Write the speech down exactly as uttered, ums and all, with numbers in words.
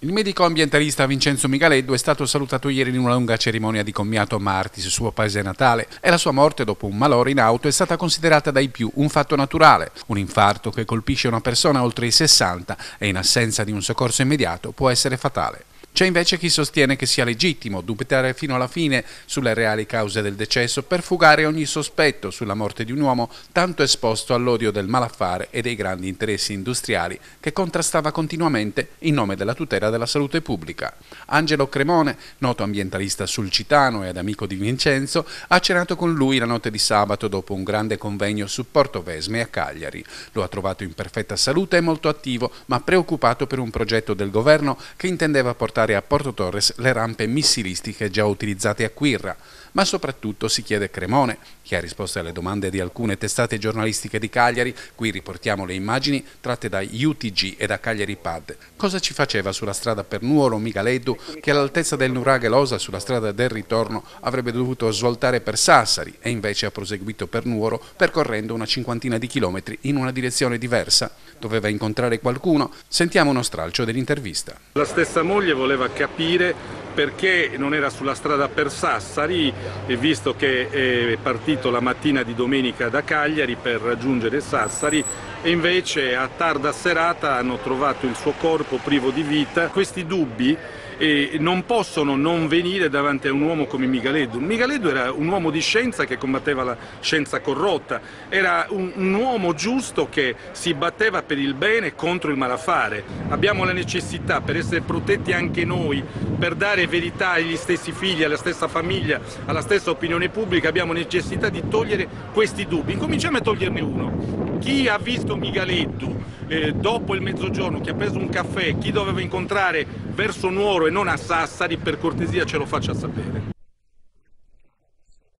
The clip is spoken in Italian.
Il medico ambientalista Vincenzo Migaleddu è stato salutato ieri in una lunga cerimonia di commiato a Martis, suo paese natale, e la sua morte dopo un malore in auto è stata considerata dai più un fatto naturale. Un infarto che colpisce una persona oltre i sessanta e in assenza di un soccorso immediato può essere fatale. C'è invece chi sostiene che sia legittimo dubitare fino alla fine sulle reali cause del decesso per fugare ogni sospetto sulla morte di un uomo tanto esposto all'odio del malaffare e dei grandi interessi industriali che contrastava continuamente in nome della tutela della salute pubblica. Angelo Cremone, noto ambientalista sulcitano ed amico di Vincenzo, ha cenato con lui la notte di sabato dopo un grande convegno su Portovesme a Cagliari. Lo ha trovato in perfetta salute e molto attivo, ma preoccupato per un progetto del governo che intendeva portare a Porto Torres le rampe missilistiche già utilizzate a Quirra, ma soprattutto si chiede Cremone, che ha risposto alle domande di alcune testate giornalistiche di Cagliari, qui riportiamo le immagini tratte da U T G e da Cagliari Pad. Cosa ci faceva sulla strada per Nuoro Migaleddu, che all'altezza del Nuraghe Losa sulla strada del ritorno avrebbe dovuto svoltare per Sassari e invece ha proseguito per Nuoro percorrendo una cinquantina di chilometri in una direzione diversa? Doveva incontrare qualcuno? Sentiamo uno stralcio dell'intervista. La stessa moglie voleva capire perché non era sulla strada per Sassari, e visto che è partito la mattina di domenica da Cagliari per raggiungere Sassari, e invece a tarda serata hanno trovato il suo corpo privo di vita. Questi dubbi eh, non possono non venire davanti a un uomo come Migaleddu. Migaleddu era un uomo di scienza che combatteva la scienza corrotta, era un, un uomo giusto che si batteva per il bene contro il malaffare. Abbiamo la necessità, per essere protetti anche noi, per dare verità agli stessi figli, alla stessa famiglia, alla stessa opinione pubblica, abbiamo necessità di togliere questi dubbi. Incominciamo a toglierne uno. Chi ha visto Migaleddu eh, dopo il mezzogiorno, chi ha preso un caffè, chi doveva incontrare verso Nuoro e non a Sassari, per cortesia ce lo faccia sapere.